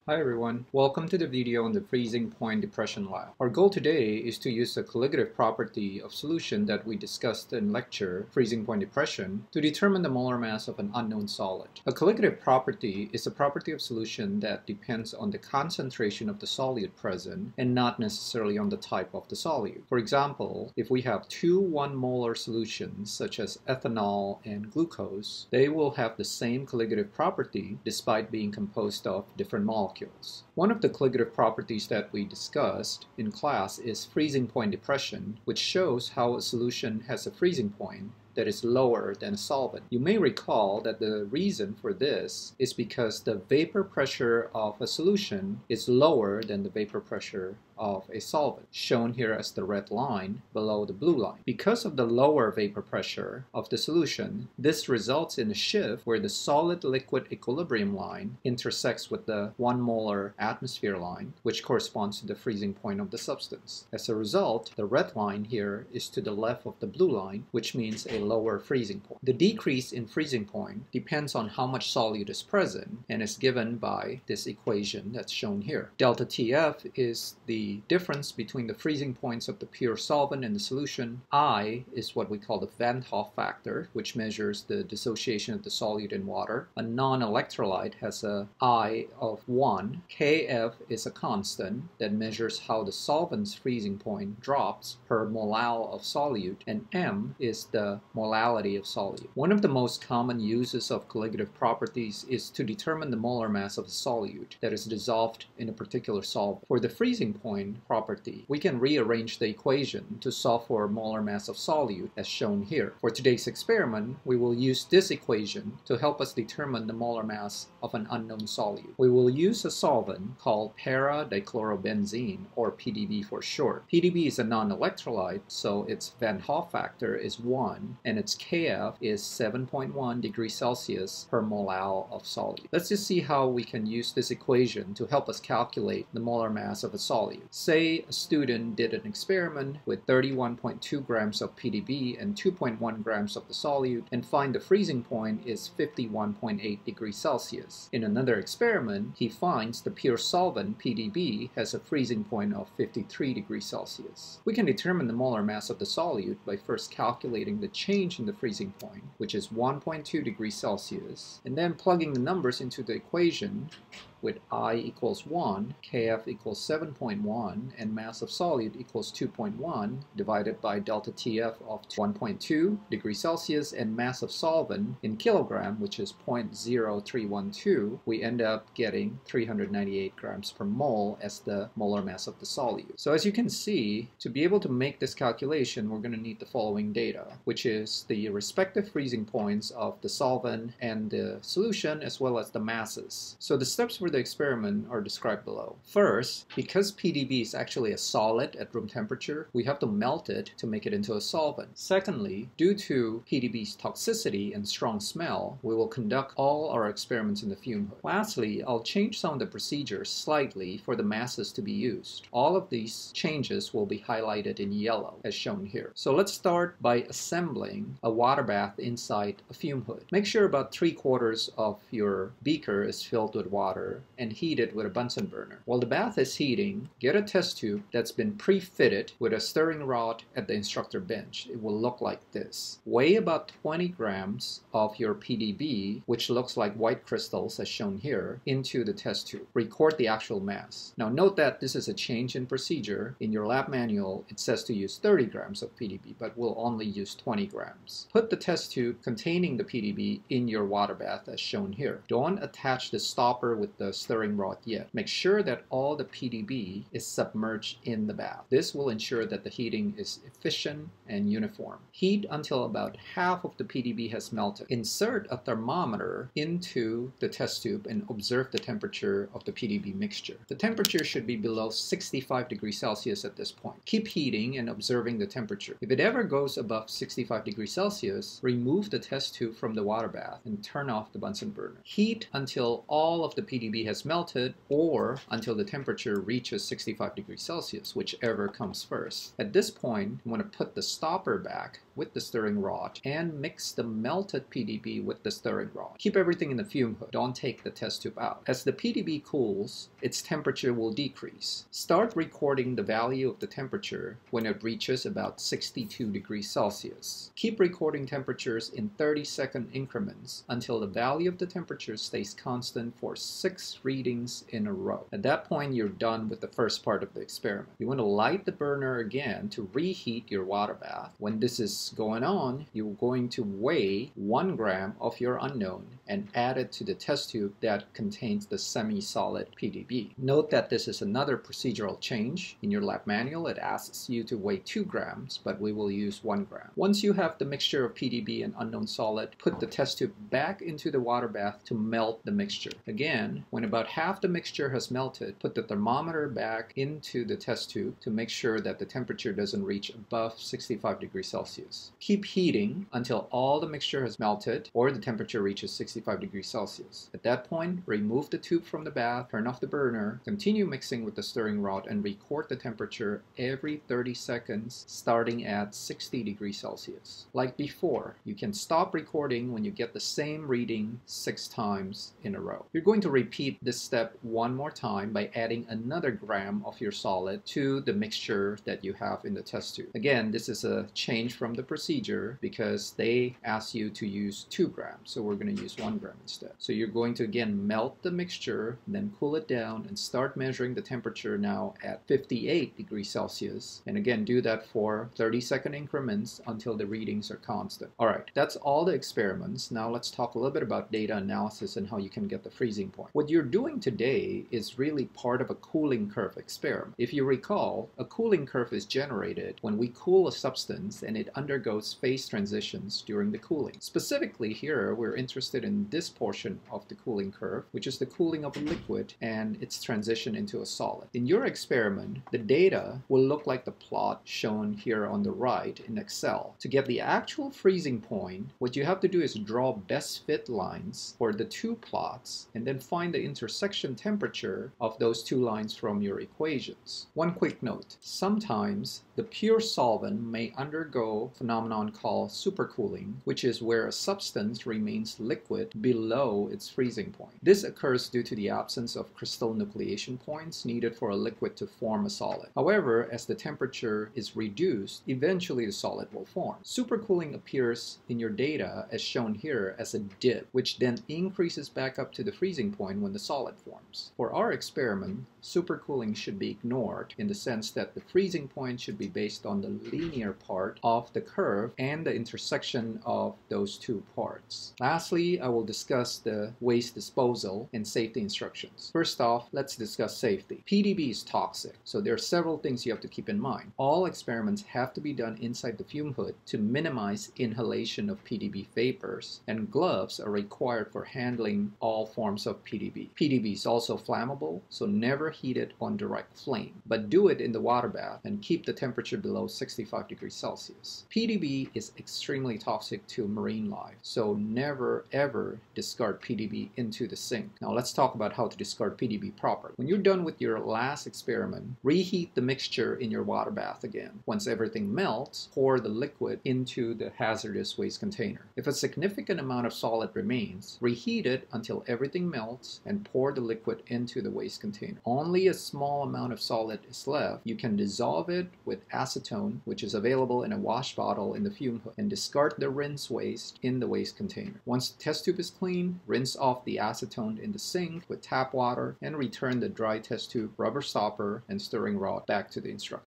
Hi everyone, welcome to the video on the freezing point depression lab. Our goal today is to use the colligative property of solution that we discussed in lecture, freezing point depression, to determine the molar mass of an unknown solid. A colligative property is a property of solution that depends on the concentration of the solute present and not necessarily on the type of the solute. For example, if we have two 1 molar solutions such as ethanol and glucose, they will have the same colligative property despite being composed of different molecules. One of the colligative properties that we discussed in class is freezing point depression, which shows how a solution has a freezing point that is lower than a solvent. You may recall that the reason for this is because the vapor pressure of a solution is lower than the vapor pressure of a solvent, shown here as the red line below the blue line. Because of the lower vapor pressure of the solution, this results in a shift where the solid-liquid equilibrium line intersects with the 1 molar atmosphere line, which corresponds to the freezing point of the substance. As a result, the red line here is to the left of the blue line, which means a lower freezing point. The decrease in freezing point depends on how much solute is present and is given by this equation that's shown here. Delta TF is the difference between the freezing points of the pure solvent and the solution. I is what we call the Van Hoff factor, which measures the dissociation of the solute in water. A non-electrolyte has a I of 1. Kf is a constant that measures how the solvent's freezing point drops per molal of solute, and M is the molality of solute. One of the most common uses of colligative properties is to determine the molar mass of a solute that is dissolved in a particular solvent. For the freezing point property, we can rearrange the equation to solve for molar mass of solute as shown here. For today's experiment, we will use this equation to help us determine the molar mass of an unknown solute. We will use a solvent called para-dichlorobenzene, or PDB for short. PDB is a non-electrolyte, so its Van Hoff factor is 1 and its Kf is 7.1 degrees Celsius per molal of solute. Let's just see how we can use this equation to help us calculate the molar mass of a solute. Say a student did an experiment with 31.2 grams of PDB and 2.1 grams of the solute and find the freezing point is 51.8 degrees Celsius. In another experiment, he finds the pure solvent PDB has a freezing point of 53 degrees Celsius. We can determine the molar mass of the solute by first calculating the change in the freezing point, which is 1.2 degrees Celsius, and then plugging the numbers into the equation with I equals 1, Kf equals 7.1, and mass of solute equals 2.1, divided by delta Tf of 1.2 degrees Celsius, and mass of solvent in kilogram, which is 0.0312, we end up getting 398 grams per mole as the molar mass of the solute. So as you can see, to be able to make this calculation, we're going to need the following data, which is the respective freezing points of the solvent and the solution, as well as the masses. So the steps for the experiment are described below. First, because PDB is actually a solid at room temperature, we have to melt it to make it into a solvent. Secondly, due to PDB's toxicity and strong smell, we will conduct all our experiments in the fume hood. Lastly, I'll change some of the procedures slightly for the masses to be used. All of these changes will be highlighted in yellow, as shown here. So let's start by assembling a water bath inside a fume hood. Make sure about 3/4 of your beaker is filled with water and heat it with a Bunsen burner. While the bath is heating, get a test tube that's been pre-fitted with a stirring rod at the instructor bench. It will look like this. Weigh about 20 grams of your PDB, which looks like white crystals as shown here, into the test tube. Record the actual mass. Now note that this is a change in procedure. In your lab manual, it says to use 30 grams of PDB, but we'll only use 20 grams. Put the test tube containing the PDB in your water bath as shown here. Don't attach the stopper with the stirring rod yet. Make sure that all the PDB is submerged in the bath. This will ensure that the heating is efficient and uniform. Heat until about half of the PDB has melted. Insert a thermometer into the test tube and observe the temperature of the PDB mixture. The temperature should be below 65 degrees Celsius at this point. Keep heating and observing the temperature. If it ever goes above 65 degrees Celsius, remove the test tube from the water bath and turn off the Bunsen burner. Heat until all of the PDB has melted or until the temperature reaches 65 degrees Celsius, whichever comes first. At this point, you want to put the stopper back with the stirring rod and mix the melted PDB with the stirring rod. Keep everything in the fume hood. Don't take the test tube out. As the PDB cools, its temperature will decrease. Start recording the value of the temperature when it reaches about 62 degrees Celsius. Keep recording temperatures in 30-second increments until the value of the temperature stays constant for 6 readings in a row. At that point, you're done with the first part of the experiment. You want to light the burner again to reheat your water bath. When this is going on, you're going to weigh 1 gram of your unknown and add it to the test tube that contains the semi-solid PDB. Note that this is another procedural change. In your lab manual, it asks you to weigh 2 grams, but we will use 1 gram. Once you have the mixture of PDB and unknown solid, put the test tube back into the water bath to melt the mixture. Again, when about half the mixture has melted, put the thermometer back into the test tube to make sure that the temperature doesn't reach above 65 degrees Celsius. Keep heating until all the mixture has melted or the temperature reaches 65 degrees Celsius. At that point, remove the tube from the bath, turn off the burner, continue mixing with the stirring rod, and record the temperature every 30 seconds starting at 60 degrees Celsius. Like before, you can stop recording when you get the same reading 6 times in a row. You're going to repeat this step one more time by adding another gram of your solid to the mixture that you have in the test tube. Again, this is a change from the procedure because they ask you to use 2 grams, so we're going to use 1 gram instead. So you're going to again melt the mixture, then cool it down and start measuring the temperature now at 58 degrees Celsius. And again, do that for 30-second increments until the readings are constant. Alright, that's all the experiments. Now let's talk a little bit about data analysis and how you can get the freezing point. What you're doing today is really part of a cooling curve experiment. If you recall, a cooling curve is generated when we cool a substance and it undergoes phase transitions during the cooling. Specifically here, we're interested in this portion of the cooling curve, which is the cooling of a liquid and its transition into a solid. In your experiment, the data will look like the plot shown here on the right in Excel. To get the actual freezing point, what you have to do is draw best fit lines for the 2 plots and then find the intersection temperature of those 2 lines from your equations. One quick note, sometimes the pure solvent may undergo a phenomenon called supercooling, which is where a substance remains liquid below its freezing point. This occurs due to the absence of crystal nucleation points needed for a liquid to form a solid. However, as the temperature is reduced, eventually the solid will form. Supercooling appears in your data as shown here as a dip, which then increases back up to the freezing point when the solid forms. For our experiment, supercooling should be ignored in the sense that the freezing point should be based on the linear part of the curve and the intersection of those 2 parts. Lastly, I will discuss the waste disposal and safety instructions. First off, let's discuss safety. PDB is toxic, so there are several things you have to keep in mind. All experiments have to be done inside the fume hood to minimize inhalation of PDB vapors, and gloves are required for handling all forms of PDB. PDB is also flammable, so never heat it on direct flame, but do it in the water bath and keep the temperature below 65 degrees Celsius. PDB is extremely toxic to marine life, so never ever discard PDB into the sink. Now let's talk about how to discard PDB properly. When you're done with your last experiment, reheat the mixture in your water bath again. Once everything melts, pour the liquid into the hazardous waste container. If a significant amount of solid remains, reheat it until everything melts and pour the liquid into the waste container. Only a small amount of solid is left. You can dissolve it with acetone, which is available in a wash bottle in the fume hood, and discard the rinse waste in the waste container. Once the test tube is clean, rinse off the acetone in the sink with tap water and return the dry test tube, rubber stopper, and stirring rod back to the instructor.